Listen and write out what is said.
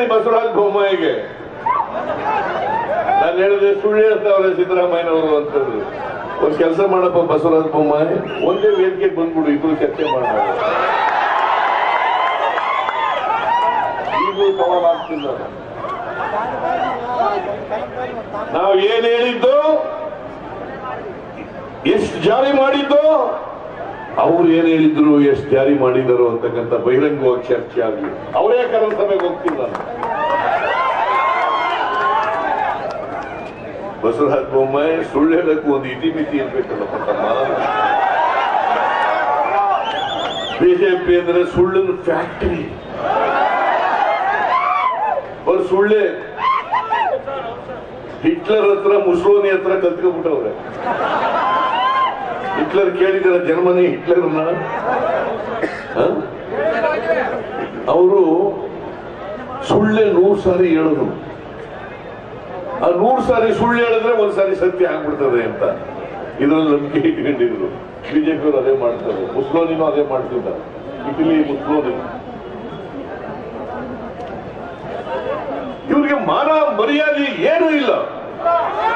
ಬಸವರಾಜ ಬೊಮ್ಮಾಯಿಗೆ ನಾನು ಹೇಳಿದೆ ಸುಳ್ಳು ಹೇಳ್ತಾವ್ರೆ ಸಿದ್ದರಾಮಯ್ಯನವರು ಅಂತಂದ್ರು. ಒಂದ್ ಕೆಲಸ ಮಾಡಪ್ಪ ಬಸವರಾಜ ಬೊಮ್ಮಾಯಿ, ಒಂದೇ ವೇದಿಕೆಗೆ ಬಂದ್ಬಿಡು, ಇಬ್ರು ಚರ್ಚೆ ಮಾಡೋಣ. ಈಗಲೂ ಸವಾಲ್ ಆಗ್ತಿಲ್ಲ. ನಾವು ಏನ್ ಹೇಳಿದ್ದು, ಎಷ್ಟು ಜಾರಿ ಮಾಡಿದ್ದು, ಅವ್ರು ಏನ್ ಹೇಳಿದ್ರು, ಎಷ್ಟು ಜಾರಿ ಮಾಡಿದರು ಅಂತಕ್ಕಂಥ ಬಹಿರಂಗವಾಗಿ ಚರ್ಚೆ ಆಗಲಿ. ಅವರೇ ಕರೆದ ಸಭೆಗೆ ಹೋಗ್ತಿಲ್ಲ. ಬಸವರಾಜ ಬೊಮ್ಮಾಯಿ ಸುಳ್ಳು ಹೇಳಕ್ಕೂ ಒಂದು ಇತಿಮಿತಿ ಇರ್ಬೇಕಲ್ಲಪ್ಪ ತಮ್ಮ. ಬಿಜೆಪಿ ಅಂದ್ರೆ ಸುಳ್ಳಿನ ಫ್ಯಾಕ್ಟರಿ. ಅವ್ರು ಸುಳ್ಳೆ ಹಿಟ್ಲರ್ ಹತ್ರ ಮುಸೋಲಿನಿ ಹತ್ರ ಕಲ್ತ್ಕೊಂಡ್ಬಿಟ್ಟವ್ರೆ. Hitler ಕೇಳಿದಾರೆ Germany ಹಿಟ್ಲರ್ನ. ಅವರು ಸುಳ್ಳೆ 100 ಸಾರಿ ಹೇಳೋದು. ಆ 100 ಸಾರಿ ಸುಳ್ಳು ಹೇಳಿದ್ರೆ ಒಂದ್ಸಾರಿ ಸತ್ಯ ಆಗ್ಬಿಡ್ತದೆ ಅಂತ ಇದ್ರಲ್ಲಿ ನಂಬಿಕೆ ಇಟ್ಕೊಂಡಿದ್ರು. ಬಿಜೆಪಿಯವರು ಅದೇ ಮಾಡ್ತಾರೆ, ಮುಸ್ಲೋನಿನೂ ಅದೇ ಮಾಡ್ತಿದ್ದಾರೆ. Italy Mussolini. ಇವ್ರಿಗೆ ಮಾನ ಮರ್ಯಾದೆ ಏನೂ ಇಲ್ಲ.